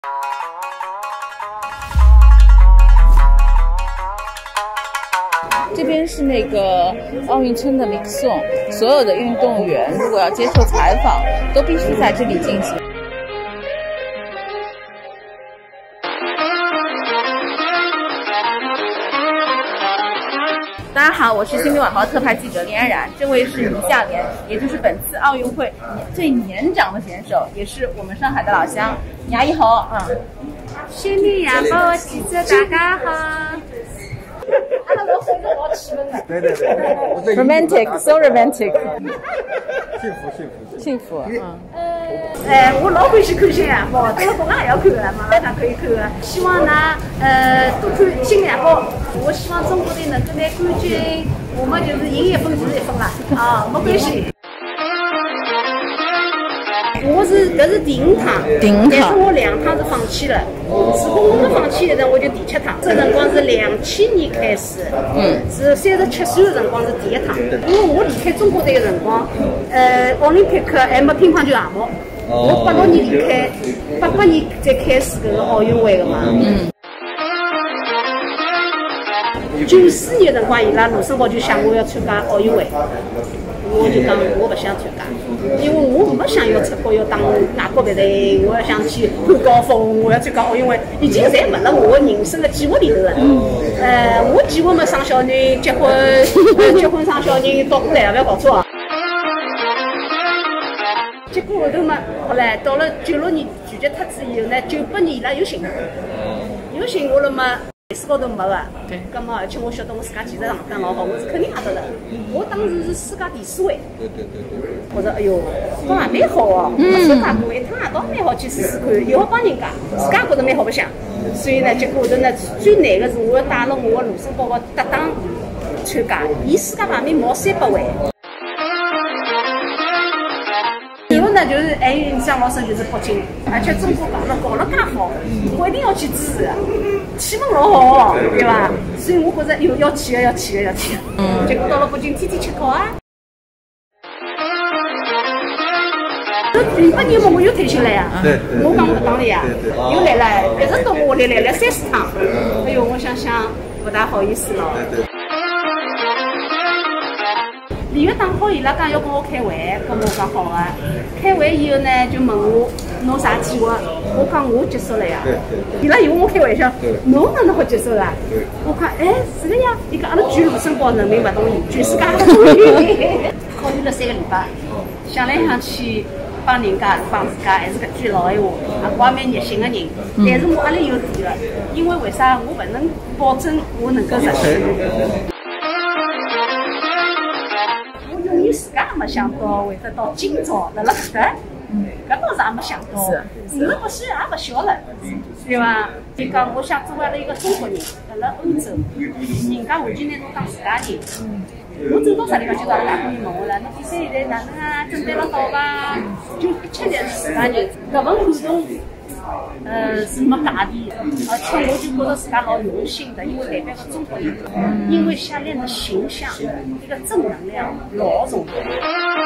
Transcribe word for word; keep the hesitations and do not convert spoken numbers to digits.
这边是那个奥运村的领送，所有的运动员如果要接受采访，都必须在这里进行。大家好，我是新民晚报特派记者林安然，这位是李夏莲，也就是本次奥运会最年长的选手，也是我们上海的老乡。牙一好，嗯， 新民晚报记者大家好。 对对对 ，romantic， so romantic， 幸福幸福幸福，嗯。 哎，我老欢喜看新晚报，到了国外也要看的，网浪上可以看的。希望呢，呃，多看新晚报。我希望中国队能够拿冠军，我们就是赢一分是一分了啊，没关系。我是搿是第五趟， 第五趟， 但是我两趟是放弃了。如果我没放弃的辰，我就第七趟。这辰光是两千年开始，嗯，是三十七岁的辰光是第一趟。因为我离开中国队的辰光，呃，奥林匹克还没乒乓球项目，我八六年离开，八八年才开始搿个奥运会的嘛。嗯。九四年辰光，伊拉卢森堡就想我要参加奥运会。我就讲我不想参加，因为我没想要出国要当外国别队，我要想去攀高峰，我要参加奥运会，已经侪没了我人生的计划里头了。呃，我计划嘛生小人、结婚、结婚生小人，倒过来不要搞错啊。结果后头嘛，后来到了九六年拒绝脱之以后呢，九八年伊拉又寻我，又寻我了嘛。历史高头没个，对，咁么而且我晓得我自家技术上讲老好，我是肯定拿得的。我当时是世界第四位，对对对对。我说哎哟，搿也蛮好哦，没参加过一趟也倒蛮好去试试看，又好帮人家，自家觉得蛮好白相。所以呢，结果后头呢，最难的是我要带了我的卢森堡的搭档参加，伊世界排名毛三百位。以后呢，就是还有印象老深，就是北京，而且中国搞了搞了介好，我一定要去支持。气氛老好，对吧？所以我觉着有要去的，要去的，要去的。嗯。结果到了北京，天天吃烤啊。这零八年嘛，我又退休了呀。对对。我讲我不当了呀，又来了，一直到我来来了三四趟。哎呦，我想想不大好意思了。对对。礼月打好，伊拉讲要跟我开会，跟我讲好啊。开会以后呢，就问我侬啥计划？我讲我接受了呀。伊拉以为我开玩笑，侬哪能好接受啦？我讲哎是个呀，伊讲阿拉全卢森堡人民不同意，全世界不同意。考虑了三个礼拜，想来想去帮人家帮自家，还是搿句老闲话，啊，我也蛮热心的人。但是我压力有大了，因为为啥我不能保证我能够实现？你自家也没想到会得到今朝辣辣搿搭，搿倒是也没想到。五十八岁也勿小了，对伐？就讲我想作为阿拉一个中国人，辣辣欧洲，人家完全拿侬当自家人。我走到啥地方，就讲大伙人问我了，侬比赛现在哪能啊？准备了好伐？就一切侪是自家人，搿份感动。呃，是没价钿的，而且我就觉得自家老荣幸的，因为代表个中国人，因为Xialian的形象，一个正能量老重要。